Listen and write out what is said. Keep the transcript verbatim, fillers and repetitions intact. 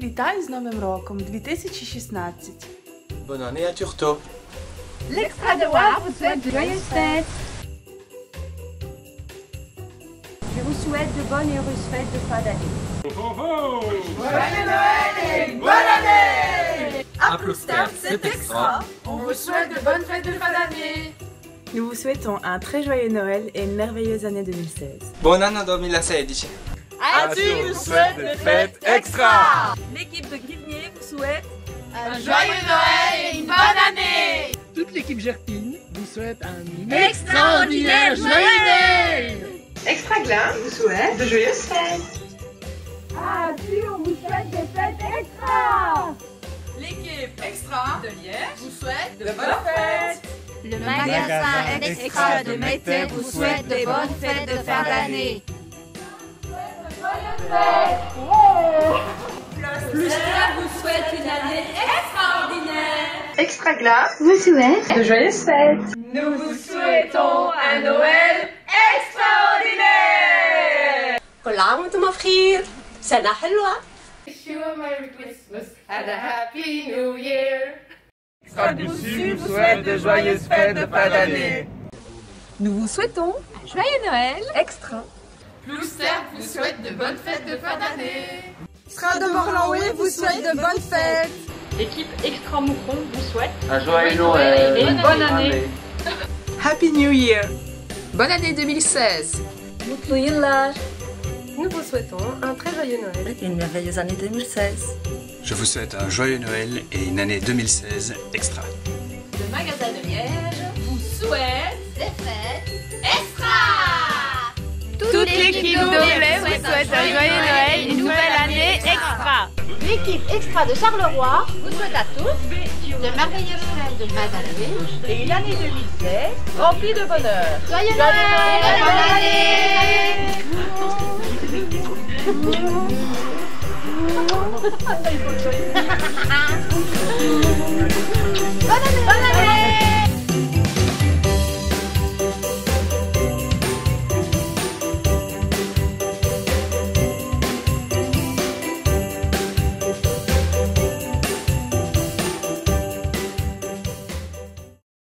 Вітаю з Новим роком дві тисячі шістнадцять! Bonne année à Turtot. L'Extra de War vous souhaite de joyeuses fêtes. Je vous souhaite de bonnes et heureuses fêtes de fin d'année. Joyeux Noël et bonne année! À Plouster, c'est extra. On vous souhaite de bonnes fêtes de fin d'année. Nous vous souhaitons un très joyeux Noël et une merveilleuse année deux mille seize. Buon anno duemilasedici. Ati vous souhaite des fêtes extra. L'équipe de Grivnier vous souhaite Un joyeux Noël et une bonne année. Toute l'équipe Gerpine vous souhaite un Extraordinaire joyeux Noël. Extra Glin vous souhaite de joyeuses fêtes. Ah, si, on vous souhaite des fêtes extra. L'équipe Extra de Liège vous souhaite de bonnes fêtes. Le magasin Extra de Mété vous souhaite de bonnes fêtes de fin d'année. Plouster vous souhaite une année extraordinaire. Extra Glin vous souhaite de joyeuses fêtes. Nous vous souhaitons un Noël extraordinaire. كل عام وانتم بخير، سنة حلوة. Wish you a Merry Christmas and a Happy New Year. Extra du Sud vous souhaite de joyeuses fêtes de fin d'année. Nous vous souhaitons un joyeux Noël extra. Plouster vous souhaite de bonnes fêtes de fin d'année. Extra de Morlanoué vous souhaite de bonnes fêtes. L'équipe Extra Moucron vous souhaite Un joyeux Noël et une bonne année. Happy New Year! Bonne année deux mille seize. Mutlu yıllar. Nous vous souhaitons un très joyeux Noël et une merveilleuse année deux mille seize. Je vous souhaite un joyeux Noël et une année deux mille seize extra. Le magasin de Liège vous souhaite des fêtes extra. Toute l'équipe d'Oblay vous souhaite un joyeux Noël et une nouvelle année extra! L'équipe Extra de Charleroi vous souhaite à tous de merveilleuses fêtes de fin d'année Et une année deux mille seize remplie de bonheur. Joyeux Noël et bonne année. Bonne année.